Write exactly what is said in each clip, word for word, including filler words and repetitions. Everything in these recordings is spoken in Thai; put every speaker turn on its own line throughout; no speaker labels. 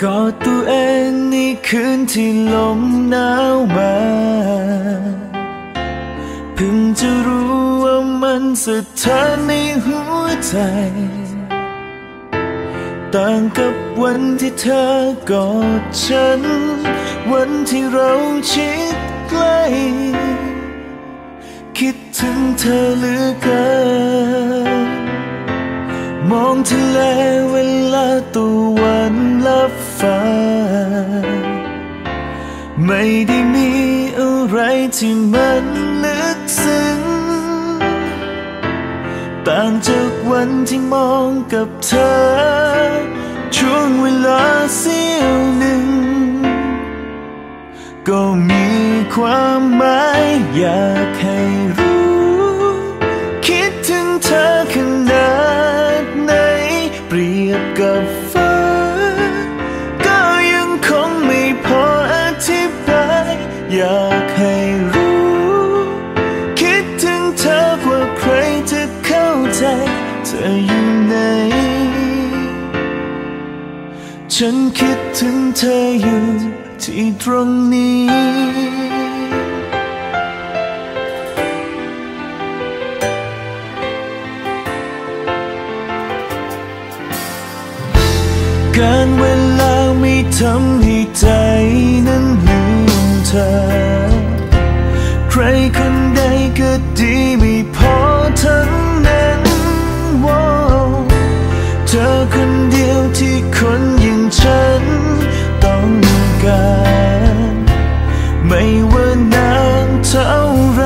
กอดตัวเองในคืนที่ลมหนาวมาเพิ่งจะรู้ว่ามันสะท้านในหัวใจต่างกับวันที่เธอกอดฉันวันที่เราชิดใกล้คิดถึงเธอเหลือเกินมองทะเลเวลาตะวันลับฟ้าไม่ได้มีอะไรที่มันลึกซึ้งต่างจากวันที่มองกับเธอช่วงเวลาเสี้ยวหนึ่งก็มีความหมายอยากให้รู้คิดถึงเธอขนาดไหนเปรียบกับฟ้าก็ยังคงไม่พออธิบายอยากให้รู้คิดถึงเธอกว่าใครจะเข้าใจเธออยู่ไหนฉันคิดถึงเธออยู่ที่ตรงนี้การเวลาไม่ทำให้ใจนั้นลืมเธอใครคนใดก็ดีไม่พอทั้งนั้นว่าเธอคนเดียวที่คนอย่างฉันต้องการไม่ว่านานเท่าไร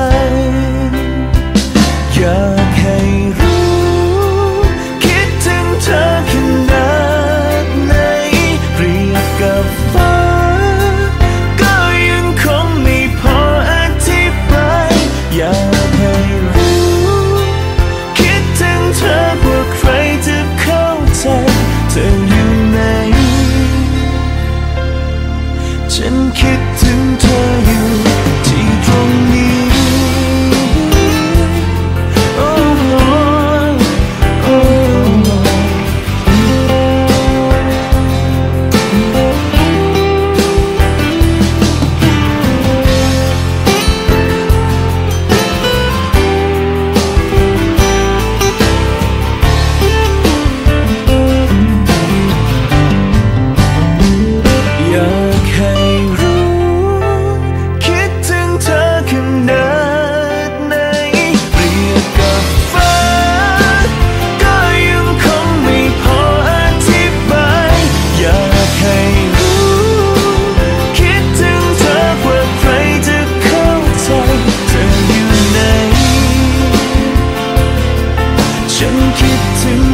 อยากให้รู้คิดถึงเธอขนาดไหนเปรียบกับฟ้าก็ยังคงไม่พออธิบายอยากให้รู้คิดถึงเธอกว่าใครจะเข้าใจเธออยู่ไหนฉันคิดถึงเธออยู่ที่ตรงนี้โอ้โอ้โอ้ฉันคิดถึง